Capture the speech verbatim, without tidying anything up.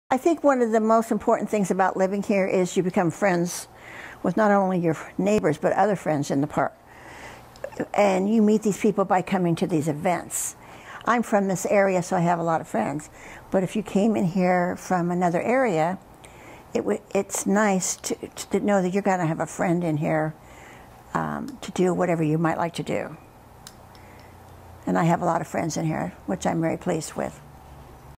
I think one of the most important things about living here is you become friends with not only your neighbors but other friends in the park. And you meet these people by coming to these events. I'm from this area, so I have a lot of friends. But if you came in here from another area, it w it's nice to, to know that you're going to have a friend in here um, to do whatever you might like to do. And I have a lot of friends in here, which I'm very pleased with.